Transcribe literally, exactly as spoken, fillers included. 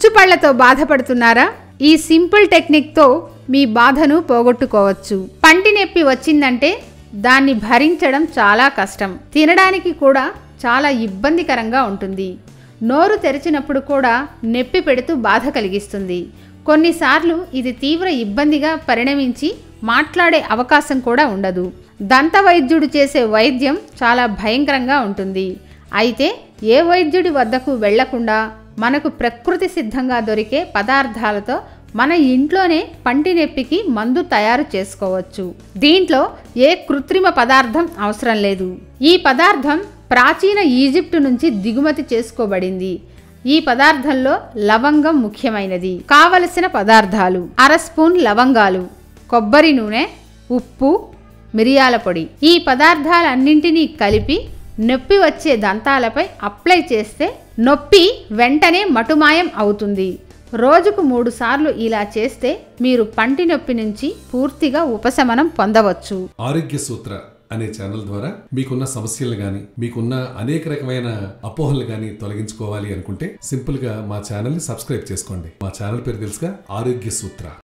పుచ్చుపళ్లతో బాధపడుతున్నారా? ఈ సింపుల్ టెక్నిక్తో మీ బాధను పోగొట్టుకోవచ్చు. పంటి నొప్పి వచ్చిందంటే దాన్ని భరించడం చాలా కష్టం. తినడానికి కూడా చాలా ఇబ్బందికరంగా ఉంటుంది. నోరు తెరిచినప్పుడు కూడా నొప్పి పెడుతూ బాధ కలిగిస్తుంది. కొన్నిసార్లు ఇది తీవ్ర ఇబ్బందిగా పరిణమించి మాట్లాడే అవకాశం కూడా ఉండదు. దంత వైద్యుడు చేసే వైద్యం చాలా భయంకరంగా ఉంటుంది. అయితే ఏ వైద్యుడి వద్దకు వెళ్లకుండా మనకు ప్రకృతి సిద్ధంగా దొరికే పదార్థాలతో మన ఇంట్లోనే పంటి నొప్పికి మందు తయారు చేసుకోవచ్చు. దీంట్లో ఏ కృత్రిమ పదార్థం అవసరం లేదు. ఈ పదార్థం ప్రాచీన ఈజిప్టు నుంచి దిగుమతి చేసుకోబడింది. ఈ పదార్థంలో లవంగం ముఖ్యమైనది. కావలసిన పదార్థాలు: అర స్పూన్ లవంగాలు, కొబ్బరి నూనె, ఉప్పు, మిరియాల పొడి. ఈ పదార్థాలన్నింటినీ కలిపి నొప్పి వచ్చే దంతాలపై అప్లై చేస్తే నొప్పి వెంటనే మటుమాయం అవుతుంది. రోజుకు మూడు సార్లు ఇలా చేస్తే మీరు పంటి నొప్పి నుంచి పూర్తిగా ఉపశమనం పొందవచ్చు. ఆరోగ్య సూత్ర అనే ఛానల్ ద్వారా మీకున్న సమస్యలు గాని, మీకున్న అనేక రకమైన అపోహలు గాని తొలగించుకోవాలి అనుకుంటే సింపుల్ గా మా ఛానల్ ని సబ్స్క్రైబ్ చేసుకోండి. మా ఛానల్ పేరు తెలుసుగా, ఆరోగ్య సూత్ర.